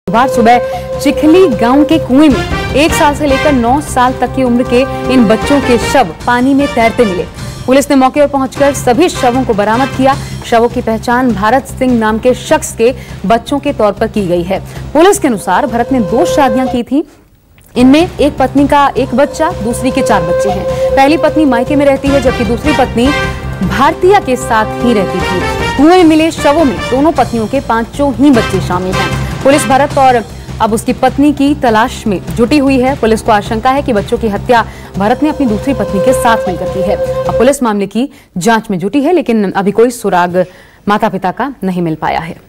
बुधवार सुबह चिखली गांव के कुएं में 1 साल से लेकर 9 साल तक की उम्र के इन बच्चों के शव पानी में तैरते मिले। पुलिस ने मौके पर पहुंचकर सभी शवों को बरामद किया। शवों की पहचान भारत सिंह नाम के शख्स के बच्चों के तौर पर की गई है। पुलिस के अनुसार भरत ने 2 शादियां की थी। इनमें एक पत्नी का 1 बच्चा, दूसरी के 4 बच्चे हैं। पहली पत्नी मायके में रहती है, जबकि दूसरी पत्नी भारतीय के साथ ही रहती थी। कुएं में मिले शवों में दोनों पत्नियों के 5 ही बच्चे शामिल हैं। पुलिस भरत और अब उसकी पत्नी की तलाश में जुटी हुई है। पुलिस को आशंका है कि बच्चों की हत्या भरत ने अपनी दूसरी पत्नी के साथ मिलकर की है। अब पुलिस मामले की जांच में जुटी है, लेकिन अभी कोई सुराग माता पिता का नहीं मिल पाया है।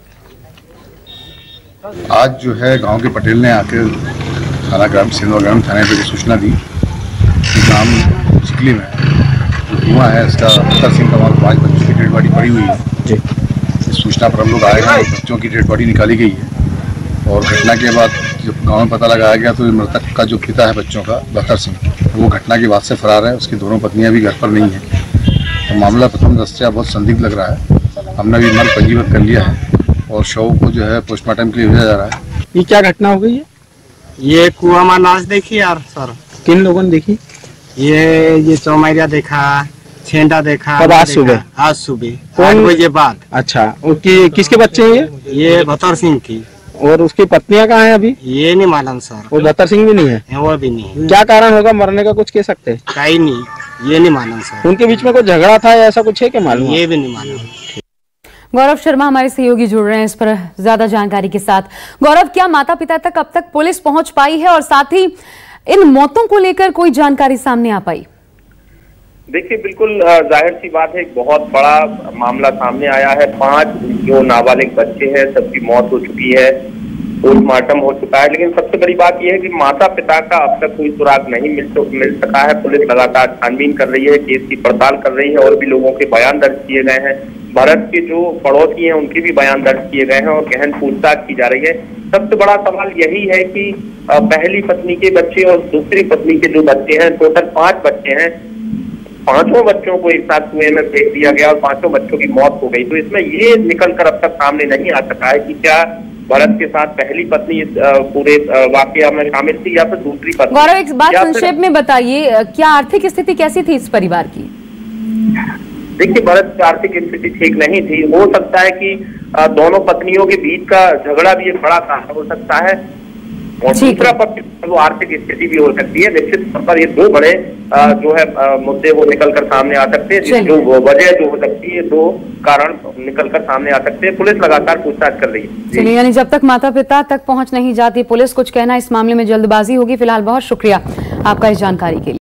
आज जो है गांव के पटेल ने आकर थाना ग्राम सिंधवाग्राम थाने पर सूचना दी कि ग्राम चिखली में जो कुआं है इसका बख्तर सिंह का वहाँ 5 बच्चों की डेड बॉडी पड़ी हुई है। इस सूचना पर हम लोग आए हैं, बच्चों की डेड बॉडी निकाली गई है और घटना के बाद जब गांव में पता लगाया गया तो मृतक का जो पिता है बच्चों का बख्तर सिंह, वो घटना के बाद से फरार है। उसकी दोनों पत्नियां भी घर पर नहीं है। तो मामला प्रथम दृष्टया बहुत संदिग्ध लग रहा है। हमने अभी मर्ग पंजीबद्ध कर लिया है और शव को जो है पोस्टमार्टम के लिए भेजा जा रहा है। ये क्या घटना हो गई है? ये कुआं में लाश देखी यार सर। किन लोगों ने देखी? ये चौमैरिया देखा, छेंडा देखा। कब? आज सुबह? आज सुबह कौन? 8 बजे बाद। अच्छा, उनकी किसके बच्चे हैं ये बख्तर सिंह की। और उसकी पत्नियां कहाँ हैं अभी? ये नहीं मालूम सर। वो बख्तर सिंह भी नहीं है? वो भी नहीं। क्या कारण होगा मरने का, कुछ कह सकते हैं? कहीं नहीं, ये नहीं मालूम सर। उनके बीच में कोई झगड़ा था या ऐसा कुछ है क्या मालूम? ये भी नहीं मालूम। गौरव शर्मा हमारे सहयोगी जुड़ रहे हैं इस पर ज्यादा जानकारी के साथ। गौरव, क्या माता पिता तक अब तक पुलिस पहुंच पाई है और साथ ही इन मौतों को लेकर कोई जानकारी सामने आ पाई? देखिए, बिल्कुल जाहिर सी बात है, एक बहुत बड़ा मामला सामने आया है। 5 जो नाबालिग बच्चे हैं सबकी मौत हो चुकी है, पोस्टमार्टम हो चुका है, लेकिन सबसे बड़ी बात यह है कि माता पिता का अब तक कोई सुराग नहीं मिल सका है। पुलिस लगातार छानबीन कर रही है, केस की पड़ताल कर रही है और भी लोगों के बयान दर्ज किए गए हैं। भरत के जो पड़ोसी हैं उनके भी बयान दर्ज किए गए हैं और गहन पूछताछ की जा रही है। सबसे बड़ा सवाल यही है कि पहली पत्नी के बच्चे और दूसरी पत्नी के जो बच्चे हैं, टोटल 5 बच्चे हैं, 5 बच्चों को एक साथ कुएं में फेंक दिया गया और 5 बच्चों की मौत हो गई। तो इसमें ये निकलकर अब तक सामने नहीं आ सका है कि क्या भरत के साथ पहली पत्नी इस पूरे वाकया में शामिल थी या फिर दूसरी पत्नी। गौरव, एक बात संक्षेप में बताइए, क्या आर्थिक स्थिति कैसी थी इस परिवार की? देखिए, भरत की आर्थिक स्थिति ठीक नहीं थी। हो सकता है कि दोनों पत्नियों के बीच का झगड़ा भी एक बड़ा कारण हो सकता है और दूसरा पक्ष वो आर्थिक स्थिति भी हो सकती है। निश्चित तौर पर ये 2 बड़े जो है मुद्दे वो निकलकर सामने आ सकते हैं, जो वजह जो हो सकती है, 2 कारण निकलकर सामने आ सकते हैं। पुलिस लगातार पूछताछ कर रही है। चलिए, यानी जब तक माता पिता तक पहुंच नहीं जाती पुलिस, कुछ कहना इस मामले में जल्दबाजी होगी। फिलहाल बहुत शुक्रिया आपका इस जानकारी के लिए।